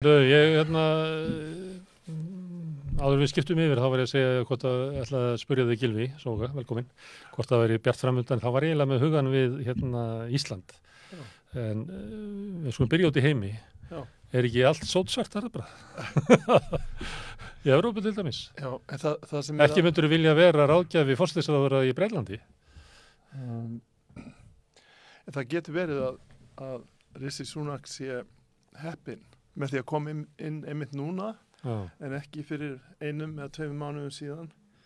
Ég, áður við skiptum yfir, þá var ég að segja hvort ætla að spyrja þig Gylfi, Sóga, velkomin, hvort það væri bjart framundan, þá var ég eiginlega með hugan við Ísland. Já. En við skulum byrja út í heimi. Já. Er ekki allt sótsvart þar bara? Í Evrópu til dæmis. Já, en það sem Ekki myndur vilja vera ráðgjafi forsætisráðherra í Bretlandi? en það getur verið að Rishi Sunak sé heppinn með því að koma inn einmitt núna en ekki fyrir 1 eða 2 mánuðum síðan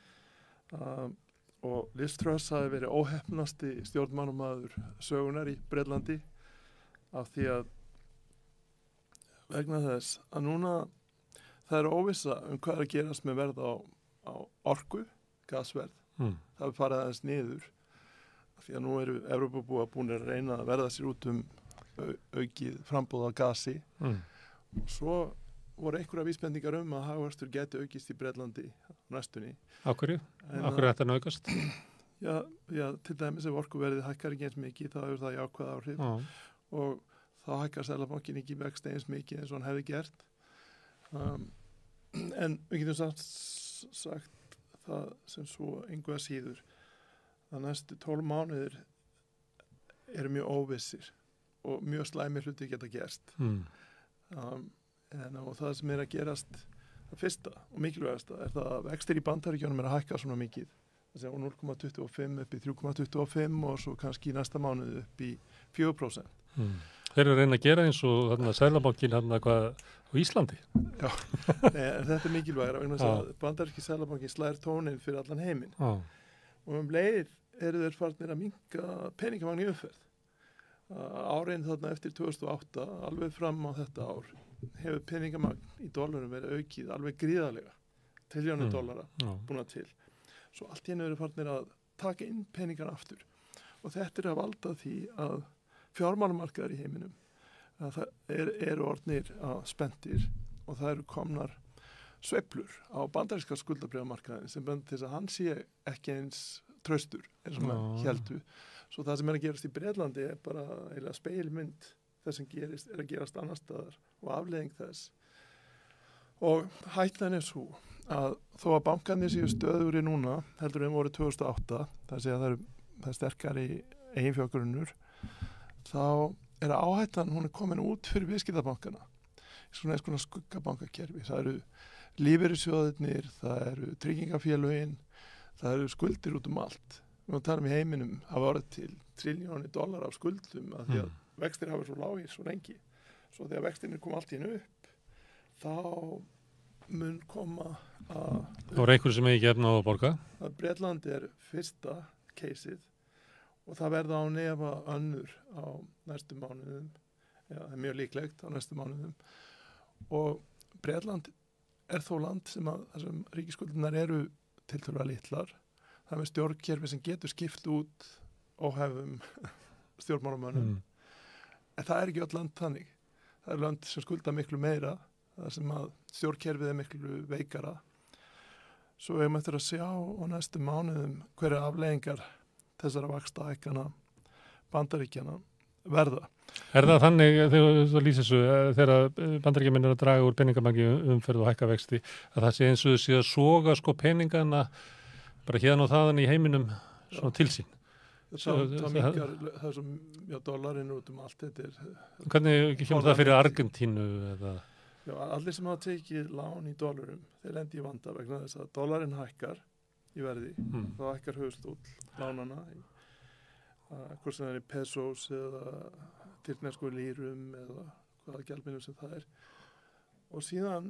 og Liz Truss hafi verið óheppnasti stjórnmálamaður sögunar í Bretlandi af því að vegna þess að núna það er óvissa hvað er að gerast með verð á orku, gasverð. Það er farið aðeins niður af því að nú eru Evrópubúar búin að reyna að verða sér út aukið frambúð á gasi. Svo voru einhverja vísbendingar að hagvöxtur geti aukist í Bretlandi á næstunni. Af hverju? Af hverju þetta aukast? Já, til dæmis ef orkuverðið hækkar ekki eins mikið, þá hefur það jákvæð áhrif og þá hækkar Seðlabankinn ekki vexti eins mikið eins og hann hefði gert. En við getum sagt það sem svo engu að síður að næstu 12 mánuðir eru mjög óvissir og mjög slæmir hluti geta gerst. Og það sem er að gerast það fyrsta og mikilvægasta er það að vextir í Bandaríkjunum er að hækka svona mikið. Það sé 0,25 upp í 3,25 og svo kannski í næsta mánuð upp í 4%. Þeir eru að reyna að gera eins og Seðlabankinn hvað á Íslandi. Já, þetta er mikilvægara vegna þess að Bandaríski Seðlabankinn slær tóninn fyrir allan heiminn. Og leið eru þeir farnir að minnka peningamagn í umferð. Árin þarna eftir 2008 alveg fram á þetta ár hefur peningamagn í dollarum verið aukið alveg gríðarlega, triljónir dollara búin til. Svo allt í einu eru farnir að taka inn peningar aftur og þetta er að valda því að fjármálamarkaðar í heiminum að það eru orðnir spenntir og það eru komnar sveiflur á bandaríska skuldabréfamarkaðin sem bendir til þess að hann sé ekki eins traustur eins og maður héldu. Svo það sem er að gerast í Bretlandi er bara eiginlega speilmynd þess sem gerist er að gerast annar staðar og afleiðing þess. Og hættan er svo að þó að bankarnir séu stöðugri núna heldur en voru 2008, það er sterkari eiginfjárgrunnur, þá er áhættan hún er komin út fyrir viðskiptabankana. Svona eins konar skuggabankakerfi. Það eru lífeyrissjóðirnir, það eru tryggingafélögin, það eru skuldir út allt. Við talum í heiminum hafa orðið til triljónir dollara af skuldum að því að vextir hafa svo lágir svo lengi. Svo þegar vextinir kom allt í einu upp, þá mun koma að... Það voru einhverju sem ekki efna á að borga? Að Bretland er fyrsta caseið og það verða á nefa önnur á næstu mánuðum. Já, það er mjög líklegt á næstu mánuðum. Og Bretland er þó land sem þessum ríkisskuldunar eru tiltölulega litlar. Það er stjórnkerfi sem getur skipt út óhefum stjórnmálamönnum. En það er ekki öll land þannig. Það er land sem skulda miklu meira, þar sem að stjórnkerfið er miklu veikara. Svo við eftir að sjá á næstu mánuðum hverju afleiðingar þessara vaxtahækkana Bandaríkjanna verða. Er það þannig, þegar þú lýsir þessu, þegar Bandaríkjamenn eru að draga úr peningamagni umferð og hækka vexti, að það sé eins og sé að soga peningana bara hérna og þaðan í heiminum svona til sín? Það minkar þessum dollarinn út allt þetta. Hvernig kemur það fyrir Argentínu eða? Já, allir sem hafa tekið lán í dollarum, þeir lendi í vanda vegna þess að dollarinn hækkar í verði, þá hækkar höfuðstóll lánana hvort sem það er í pesos eða tyrknesku lýrum eða hvaða gjaldmiðlum sem það er. Og síðan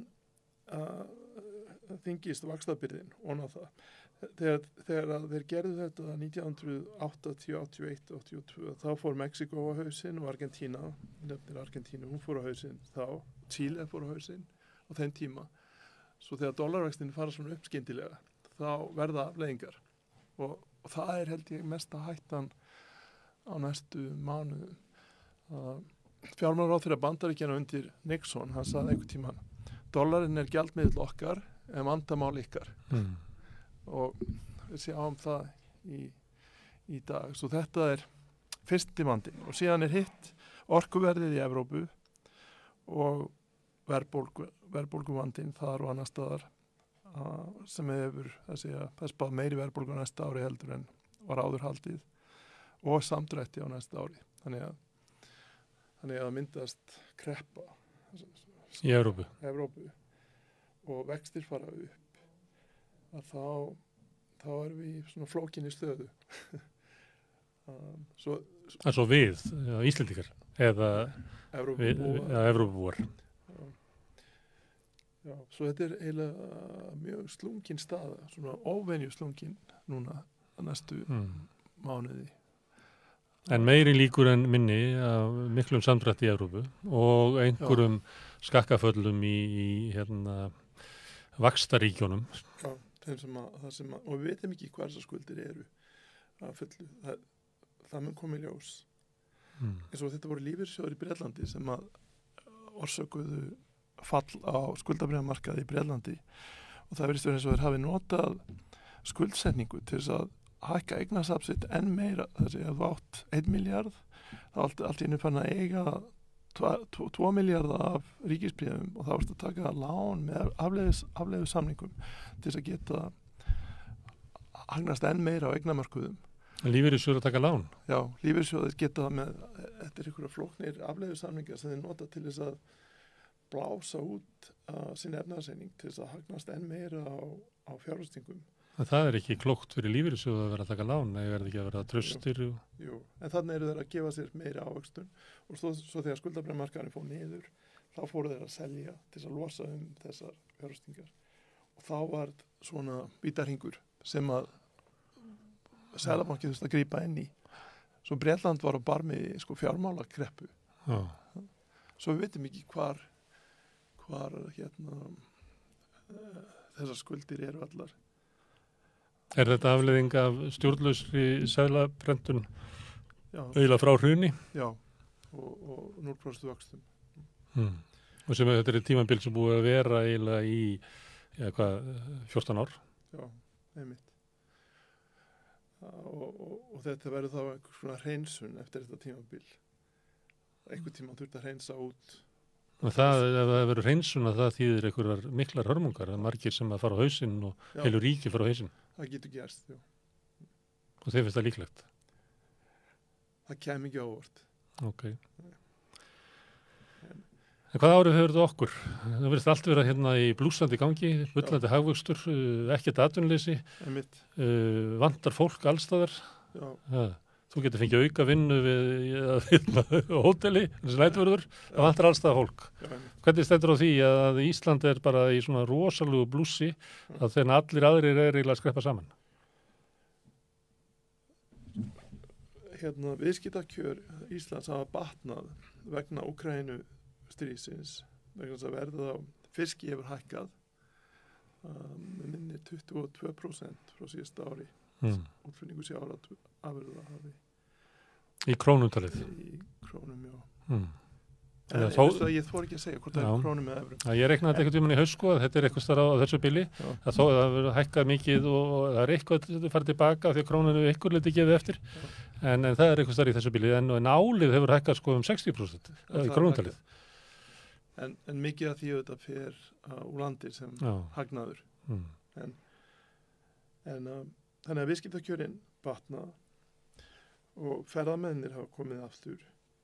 þyngist vaxtabyrðin ofan á það. Þegar þeir gerðu þetta 1980, 81, 82 þá fór Mexiko á hausinn og Argentína, nefnir Argentínu, hún fór á hausinn þá, Chile fór á hausinn á þeim tíma. Svo þegar dollarvextin fara svona upp skyndilega þá verða afleiðingar og það er held ég mesta hættan á næstu mánuðum. Fjármálaráðherra Bandaríkjanna undir Nixon, hann sagði einhvern tímann dollarinn er gjaldmiðill okkar en vandamál ykkar. Og við sjáum það í dag. Svo þetta er fyrsti vandinn og síðan er hitt orkuverðið í Evrópu og verðbólguvandinn þar og annar staðar sem hefur þess báð meiri verðbólgu á næsta ári heldur en var áður haldið og samdrætti á næsta ári. Þannig að myndast kreppa í Evrópu og vextir fara upp, að þá erum við í svona flókinni stöðu. Svo við, Íslendingar, eða Evrópubúar. Já, svo þetta er eiginlega mjög slungin staða, svona óvenju slungin núna næstu mánuði. En meiri líkur en minni af miklum samdrætti í Evrópu og einhverjum skakkaföllum í vaxtaríkjónum. Já, og við veitum ekki hvað þessar skuldir eru að fullu. Það mun komið ljós. Eins og þetta voru lífeyrissjóðir í Bretlandi sem að orsökuðu fall á skuldabréfamarkaði í Bretlandi og það verðist verið eins og þeir hafi notað skuldsetningu til þess að hækka eignasafn enn meira. Þessi að þú átt 1 milljarð, það allt í einu fann að eiga 2 milljarða af ríkisbréfum og það varst að taka lán með afleiðu samningum til þess að geta hagnast enn meira á eignamörkuðum. Lífeyrissjóðir að taka lán? Já, lífeyrissjóðir geta þetta er einhverja flóknir afleiðu samningar sem þeir nota til þess að blása út sinni efnaðarreining til þess að hagnast enn meira á fjárfestingum. Það er ekki klókt fyrir lífeyrissjóð að vera að taka lán, eða verði ekki að vera traustir? Jú, en þannig eru þeir að gefa sér meira ávöxtun og svo þegar skuldabréfamarkaðurinn fór niður, þá fóru þeir að selja til þess að losa þessar fjárfestingar. Og þá var svona vítarhingur sem að Seðlabankinn þurfti að grípa inn í. Svo Bretland var á barmi fjármálakreppu. Já. Svo við veitum ekki hvar þessar skuldir eru allar. Er þetta afleiðing af stjórnlausri seðlaprentun eiginlega frá hruni? Já, og 0% vöxtum. Og sem þetta er tímabil sem búið að vera eiginlega í 14 ár? Já, einmitt. Og þetta verður þá einhver svona hreinsun eftir þetta tímabil. Einhver tíma þurft að hreinsa út. Og ef það verður hreinsun að það þýðir einhverjar miklar hörmungar, að margir sem að fara á hausinn og heilu ríki fara á hausinn. Það getur gerst, já. Og þeir finnst það líklegt? Það kemur ekki ávart. Ok. En hvað árið hefur þetta okkur? Það verðist allt vera hérna í blúsandi gangi, bullandi hagvöxtur, ekkert atvinnuleysi, vantar fólk allstaðar. Þú getur fengið auka vinnu við hóteli, þessi næturvörður, það vantar allstaðar fólk. Hvernig stendur á því að Ísland er bara í svona rosalegu blússi að þegar allir aðrir er eiginlega að skreppa saman? Viðskiptakjör Íslands hafa batnað vegna Úkraínu stríðsins, vegna þess að verðið á fiski hefur hækkað með minni 22% frá síðasta ári. Útflutningur sjávarafurða hafi. Í krónumtalið? Í krónum, já. Ég þór ekki að segja hvort það er krónum eða evrum. Ég reiknaði þetta einhvern tímann í haust, að þetta er eitthvað starf á þessu bili, að þó að það verður hækkað mikið og það er eitthvað að fara tilbaka því að krónunum er einhver liti gefið eftir, en það er eitthvað starf í þessu bili, en álið hefur hækkað um 60% í krónumtalið. En mikið af því að þetta fer úr landi sem hagnaður. Þannig að viðskiptakjörin batna og ferðamennir hafa komið aftur.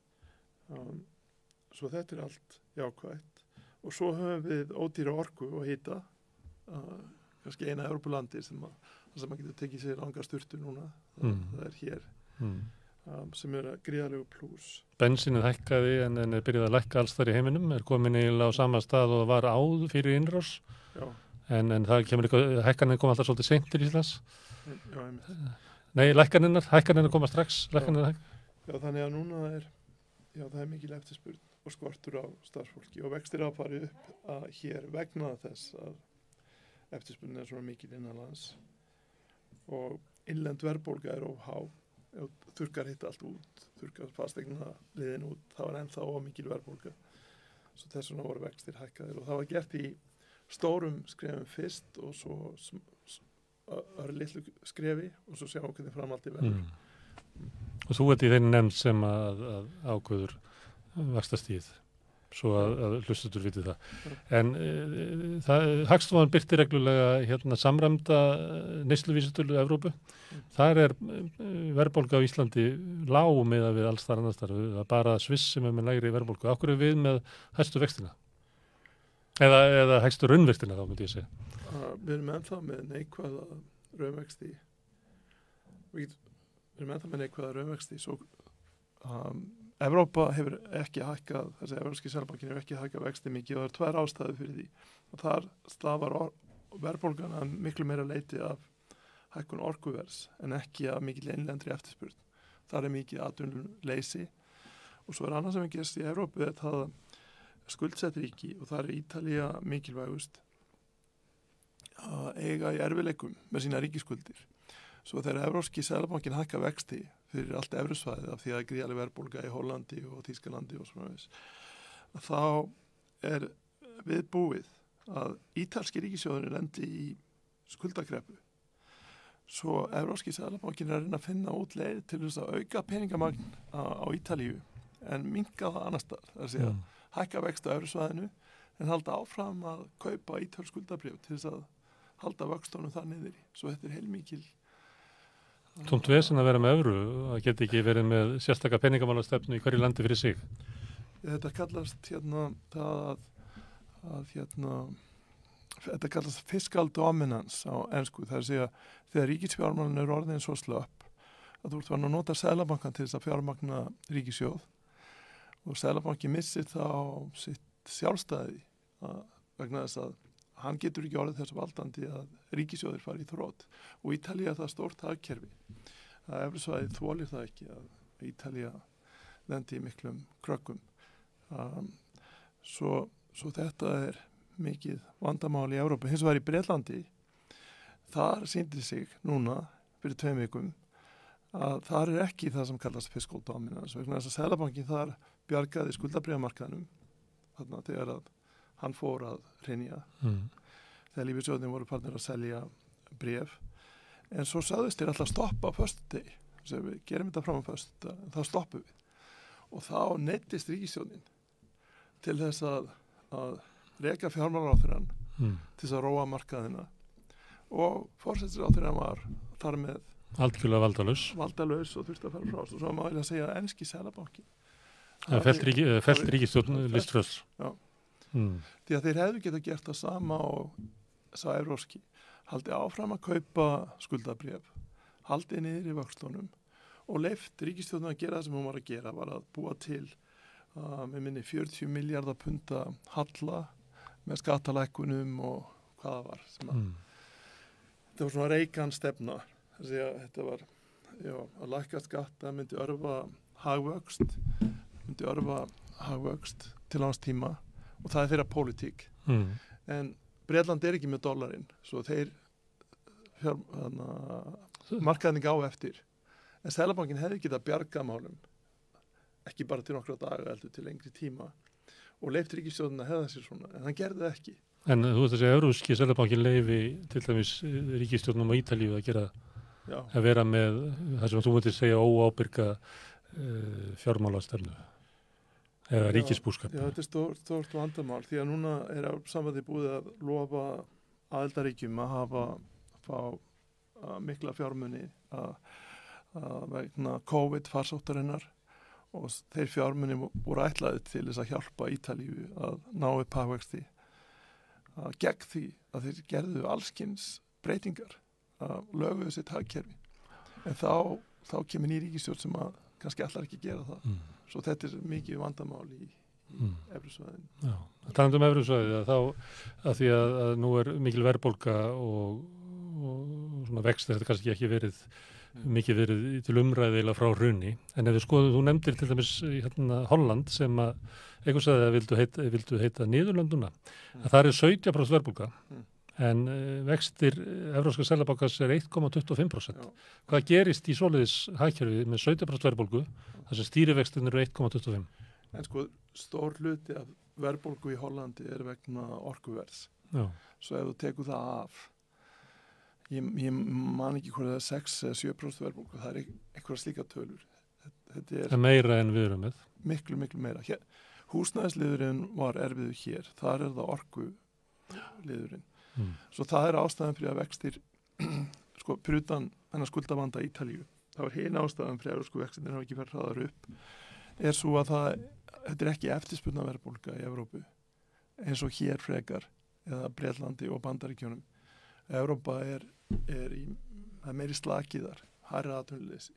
Svo þetta er allt jákvætt. Og svo höfum við ódýra orku og hita, kannski eina Evrópulandi sem maður getur tekið sér langa sturtu núna. Það er hér. Sem er gríðarlegu plús. Bensínið hækkaði en er byrjað að lækka alls þar í heiminum, er komin eiginlega á sama stað og var áður fyrir innrás. En það kemur eitthvað, hækkaninn kom alltaf svolítið seint til Íslands. Já, einmitt. Nei, hækkaninn koma strax. Já, þannig að núna það er mikil eftirspurn og skortur á starfsfólki og vextir að fara upp hér vegna þess að eftirspurnin er svona mikil innanlands og innlend verðbólga er of há. Þurrkar hitta allt út, þurrkar fastegna liðin út, það var ennþá of mikil verðbólga. Svo þess vegna voru vextir hækkaðir og það var gert í stórum skrefum fyrst og svo örlitlu skrefi og svo sjáum við hvernig framhaldið verður. Og þú ert í þeirri nefnd sem að ákveður vaxtastíð? svo að hlustendur viti það. En Hagstofan birtir reglulega samræmda neysluvísitölu Evrópu. Þar verðbólga á Íslandi lág miðað við alls þar annars þar. Það er bara Sviss sem með lægri verðbólgu. Af hverju við með hæstu vextina? Eða hæstu raunvextina þá myndi ég segja. Við erum ennþá með neikvæða raunvexti. Við erum ennþá með neikvæða raunvexti. Svo Evrópa hefur ekki hækkað, þessi Evrópski seðlabankinn hefur ekki hækkað vexti mikið og það 2 ástæður fyrir því. Og þar stafar verðbólgan að miklu meira leiti af hækkun orkuverðs en ekki af mikil innlendri eftirspurn. Það er mikið atvinnuleysi og svo annað sem gerst í Evrópu það skuldsett ríki og það Ítalía mikilvægust að eiga í erfiðleikum með sína ríkiskuldir. Svo þegar Evrópski seðlabankinn hækka vexti fyrir allt evrusvæðið af því að gríðarleg verðbólga í Hollandi og Þýskalandi og svona þess, þá viðbúið að ítalski ríkissjóðurinn lendi í skuldakreppu. Svo Evrópski seðlabankinn að reyna að finna út leið til þess að auka peningamagn á Ítalíu en minnka það annars staðar. Það er að segja hækka vexti á evrusvæðinu en halda áfram að kaupa ítölsk skuldabréf til þess að halda vöxtunum þar niður í. Svo þetta heilmikil tómt vesen að vera með evru, það geti ekki verið með sérstaka peningamálastefnu í hverju landi fyrir sig. Þetta kallast þetta kallast fiscal dominance á ensku. Það er að segja þegar ríkisfjármálin orðin svo slöpp að þú ert að nota seðlabankan til þess að fjármagna ríkissjóð og seðlabanki missir þá sitt sjálfstæði vegna þess að hann getur ekki orðið þessu valdandi að ríkissjóðir fari í þrótt og Ítalía það stórt hagkerfi að evrusvæðið þolir það ekki að Ítalía lendi í miklum krökkum. Svo þetta mikið vandamál í Evrópu. Hins vegar í Bretlandi þar sýndi sig núna fyrir 2 vikum að þar ekki það sem kallast fiscal dominance vegna þess að seðlabankin þar bjargaði skuldabréfamarkaðnum þarna þegar að hann fór að hrynja þegar lífeyrissjóðirnir voru farnir að selja bréf en svo sagðist þeir alltaf stoppa á föstudegi sem við gerum þetta fram á föstudegi þá stoppum við og þá neyddist ríkisstjórnin til þess að reka fjármálaráðherrann til þess að róa markaðina og forsætisráðherrann var þar með algjörlega valdalaus og þurfti að fara frá og svo má ég að segja að enski seðlabanki fellt ríkisstjórn Liströss. Já. Því að þeir hefðu getað gert það sama og sá evrópski haldi áfram að kaupa skuldabréf haldi niður í vöxtunum og leyft ríkisstjórnin að gera það sem hún var að gera var að búa til með minni 40 miljardar punta halla með skattalækkunum og hvaða var sem þetta var svona Reagan stefna þessi að þetta var að lækka skatta myndi örfa hagvöxt til hans tíma og það þeirra pólitík. En Bretland ekki með dollarinn, svo þeir markaðning á eftir. En Seðlabankin hefði getað bjarga málum, ekki bara til nokkra daga heldur til lengri tíma og leyft ríkisstjórnin að hefða sér svona, en hann gerði það ekki. En þú veist að segja, Evrópski Seðlabankin leyfi til dæmis ríkisstjórnum á Ítalíu að gera, að vera með það sem þú myndir segja óábyrga fjármálastefnu. Eða ríkisbúskap. Já, þetta stórt vandamál því að núna samvæði búið að lofa aðildarríkjum að fá mikla fjármuni vegna COVID-farsóttarinnar og þeir fjármuni voru ætlaðið til þess að hjálpa Ítalíu að ná upp hagvexti gegn því að þeir gerðu allskins breytingar að löguðu sitt hagkerfi en þá kemur ný ríkisstjórn sem að kannski allar ekki gera það. Svo þetta mikið vandamál í evrusvæðinu. Já, talandi evrusvæðið að því að nú mikil verðbólga og svona vexti þetta kannski ekki mikið verið til umræðilega frá hruni. En ef við skoðum, þú nefndir til dæmis Holland sem að einhvers sagði að vildu heita Niðurlönduna. Það 17% verðbólga. En vextir Evrópska seðlabankans 1,25%. Hvað gerist í svoleiðis hagkerfi með 17% verðbólgu þar sem stýrivextin 1,25%? En sko, stór hluti af verðbólgu í Hollandi vegna orkuverðs. Já. Svo ef þú tekur það af, ég man ekki hvað það 6-7% verðbólgu, það einhverja slíka tölur. Þetta meira en við erum með. Miklu meira. Húsnæðisliðurinn var erfiður hér, þar það orkuliðurinn. Svo það ástæðan fyrir að vextir, sko, fyrir utan þennan skuldavanda Ítalíu, það var hin ástæðan fyrir að vextirnir hafa ekki verið hraðar upp, svo að þetta ekki eftirspurna verðbólga í Evrópu, eins og hér frekar, eða Bretlandi og Bandaríkjunum. Evrópa er meiri slakiðar, hærra atvinnuleysi.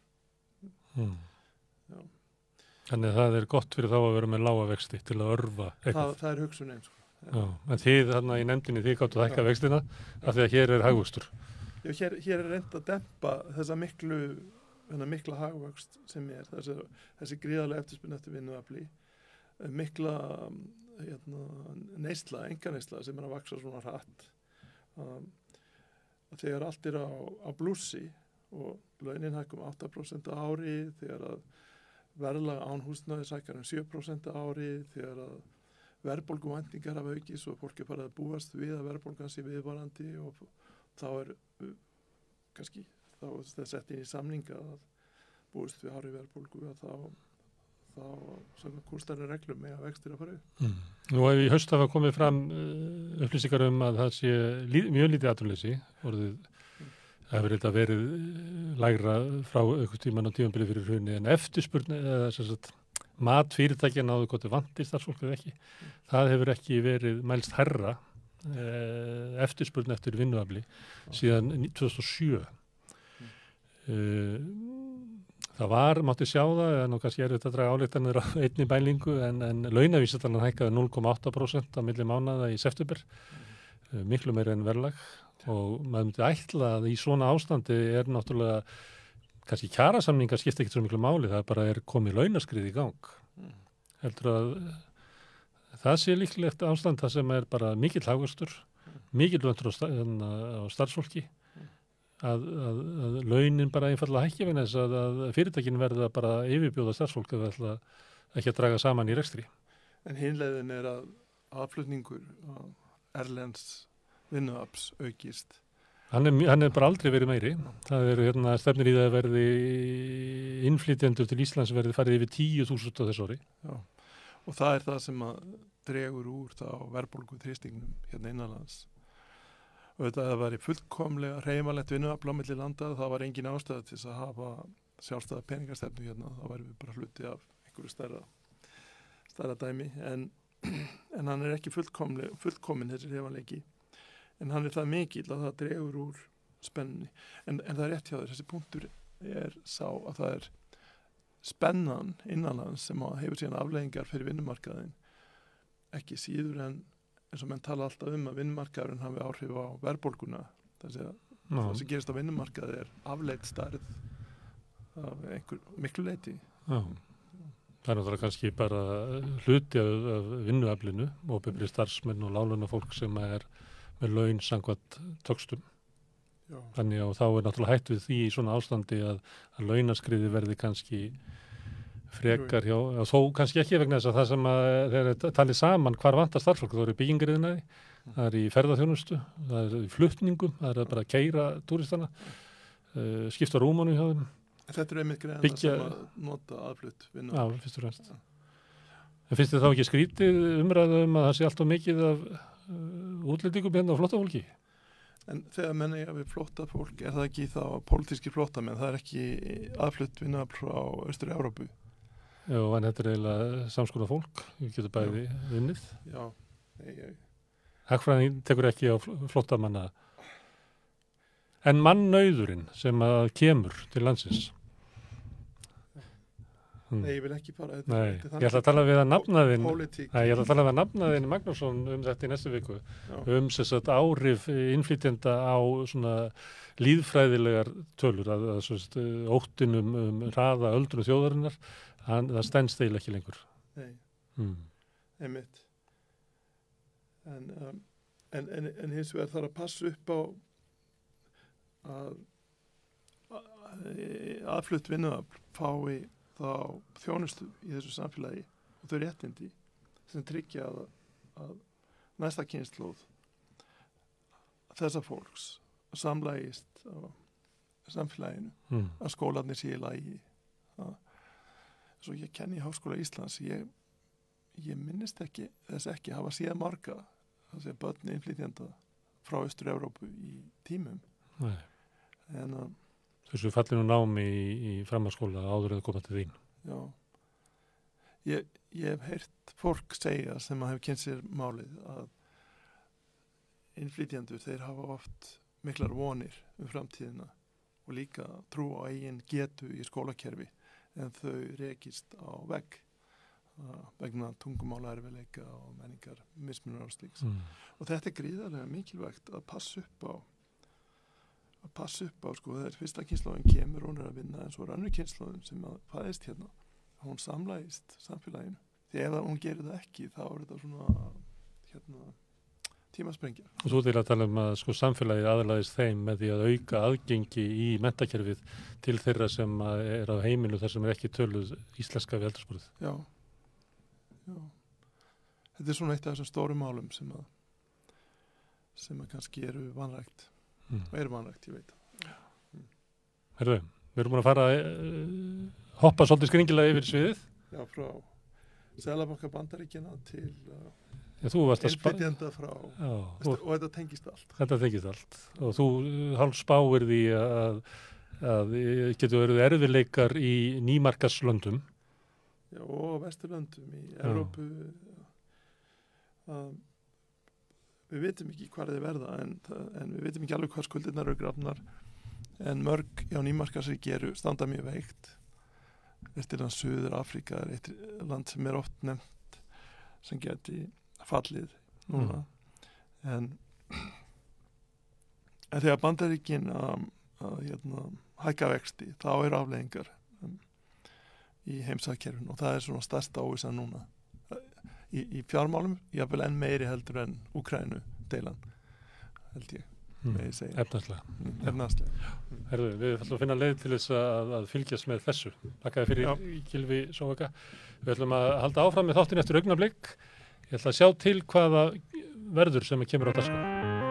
Já. Þannig að það er gott fyrir þá að vera með lága vexti til að örva eitthvað. Það er hugsunin, sko. Já, en þið þarna í nefndinni, þið gáttu að hækka vextina af því að hér er hagvöxtur. Já, hér er reynt að dempa þessa mikla hagvöxt sem þessi gríðarlega eftirspurn eftir vinnuafli, mikla neysla, enganeysla sem er að vaksa svona hratt. Þegar allt er á blússi og launin hækkum 8% á ári, þegar að verðlag án húsnæðis hækkar 7% á ári, þegar að verðbólguvæntingar hafa aukist og fólk er farið að búast við að verðbólgan sé viðvarandi og þá kannski það sett inn í samninga að búist við hárri verðbólgu að þá svona kúrstarri reglum með að vextir að fara upp. Nú ef í haust hafa komið fram upplýsingar að það sé mjög lítið atvinnuleysi, það hefur þetta verið lægra frá einhvern tímann á tímabili fyrir hruni en eftirspurn eða sem sagt matfyrirtækja náðu hvort þau vanti starfsfólk eða ekki. Það hefur ekki verið mælst hærra eftirspurn eftir vinnuafli síðan 2007. Það mátti sjá það, eða nú kannski þetta að draga ályktanir á einni bælingu en launavísitalan hækkaði 0,8% á milli mánaða í september, miklu meira en verðlag og maður myndi ætla að í svona ástandi náttúrulega kannski kjarasamningar skipta ekki svo miklu máli, það bara komið launaskrið í gang. Heldur að það sé líklegt ástand það sem bara mikill hagvöxtur, mikill vöntur á starfsfólki, að launin bara einfallega hækki vegna þess að fyrirtækin verða bara yfirbjóða starfsfólk að ætla ekki að draga saman í rekstri. En hinleiðin að aðflutningur erlends vinnuafls aukist. Hann er bara aldrei verið meiri. Það stefnir í það að verði innflytjendur til Íslands verði farið yfir 10.000 á þessu ári. Já, og það það sem að dregur úr þá verðbólgu þrýstingnum hérna innanlands. Og þetta var fullkomlega hreyfanlegt vinnuafl á milli landa, það var engin ástæða til að hafa sjálfstæða peningastefnu hérna, þá væri við bara hluti af einhverju stærra dæmi, en hann ekki fullkomin þessi hreyfanleiki, en hann það mikill að það dregur úr spenninni, en það rétt hjá þér, þessi punktur sá að það spennan innanlands sem hefur síðan afleiðingar fyrir vinnumarkaðin, ekki síður en eins og menn tala alltaf að vinnumarkaðurinn hafi áhrif á verðbólguna. Það sem gerist á vinnumarkaði afleidd stærð af miklu leyti. Já. Það náttúrulega kannski bara hluti af vinnuaflinu, opinberir starfsmenn og láglaunafólk sem með laun samkvæmt töxtum. Já. Þannig að þá náttúrulega hætt við því í svona ástandi að launaskriði verði kannski frekar hjá, þó kannski ekki vegna þess að það sem þeir talið saman hvar vantar starfsfólk, það í byggingariðnaði, það í ferðaþjónustu, það í flutningum, það bara að keyra túristana, skipta rúmanu hjá þeim. Þetta einmitt greiðan sem að nota aðflutt vinna. Já, fyrst og fremst. En finnst þið þá ekki skrítið umræðu að það sé alltaf mikið af útlendingum hérna á flóttafólki? En þegar menn eiga við flóttafólk, það ekki þá pólitíski flóttamenn, það ekki aðflutt vinna frá Austur-Evrópu? Já, en þetta eiginlega samskonar fólk, við getum bæði vinnið. Já. Hagfræðin tekur ekki á flóttamanna. En mannauðurinn sem að kemur til landsins. Nei, ég vil ekki fara. Nei, ég ætla að tala við að nafna þinn Magnússon þetta í næstu viku. Sem sagt áhrif innflytjenda á svona líðfræðilegar tölur, að óttinum hraða öldrun þjóðarinnar. Það stenst eiginlega ekki lengur. Nei, einmitt. En hins vegar þarf að passa upp á að aðflutt vinnuafl fái þá þjónustu í þessu samfélagi og þau réttindi sem tryggja að næsta kynslóð þessa fólks samlagist á samfélaginu, að skólarnir sé í lagi. Svo ég kenni í Háskóla Íslands, ég ég minnist þess ekki hafa séð marga það sé börn innflytjenda frá Austur-Evrópu í tímum. Nei. En þessu fallinu námi í framhaldsskóla áður að koma til þín. Já. Ég hef heyrt fólk segja sem að hef kynnt sér málið að innflytjendur, þeir hafa oft miklar vonir framtíðina og líka trú á eigin getu í skólakerfi en þau rekist á vegg vegna tungumála erfiðleika og menningar mismunar og slíks. Og þetta gríðarlega mikilvægt að passa upp á sko, þegar fyrsta kynslóðin kemur hún að vinna en svo önnur kynslóðin sem að fæðist hérna, hún samlægist samfélaginu. Því ef hún gerir það ekki þá þetta svona tímasprengja. Og þú til að tala að sko samfélagið aðlaðist þeim með því að auka aðgengi í menntakerfið til þeirra sem er á heiminu þar sem ekki töluð íslenska við eldursporið. Já. Þetta svona eitt af þessum stórum málum sem að kannski eru vanrækt. Og eru vanrækt, ég veit. Herðu, við erum búin að fara hoppa svolítið skringilega yfir sviðið. Já, frá Seðlabanka Bandaríkjanna til innflytjenda frá og þetta tengist allt. Þetta tengist allt. Og þú hálf spáir því að getur verið erfiðleikar í nýmarkaðslöndum. Já, og Vesturlöndum í Evrópu. Við vitum ekki hvað þið verða en við vitum ekki alveg hvað skuldirnar eru grafnar en mörg nýmarkaðsríki eru standa mjög veikt. Vesturland Suður Afríka er eitt land sem er oft nefnt sem geti fallið núna en þegar Bandaríkin hækka vexti þá eru afleiðingar í heimsagkerfinu og það er svona stærsta óvissa núna í fjármálum, jafnvel enn meiri heldur en Úkraínu deilan held ég efnahagslega. Herðu, við ætlum að finna leið til þess að fylgjast með þessu. Takk fyrir Gylfi Zoëga. Við ætlum að halda áfram með þáttinn eftir augnablik. Ég ætla að sjá til hvaða verður sem kemur á dagskrá.